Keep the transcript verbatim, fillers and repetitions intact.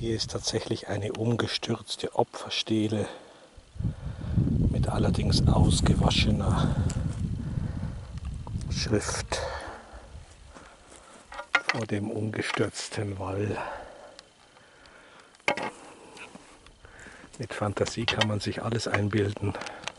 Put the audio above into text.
Hier ist tatsächlich eine umgestürzte Opferstele mit allerdings ausgewaschener Schrift vor dem umgestürzten Wall. Mit Fantasie kann man sich alles einbilden.